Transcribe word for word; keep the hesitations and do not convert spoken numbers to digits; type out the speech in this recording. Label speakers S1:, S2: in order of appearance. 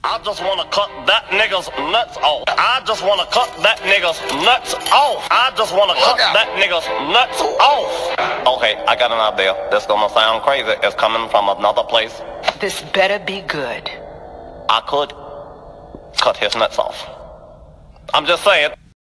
S1: I just wanna cut that nigga's nuts off. I just wanna cut that nigga's nuts off. I just wanna cut that nigga's nuts off. Okay, I got an idea. This gonna sound crazy. It's coming from another place.
S2: This better be good.
S1: I could cut his nuts off. I'm just saying.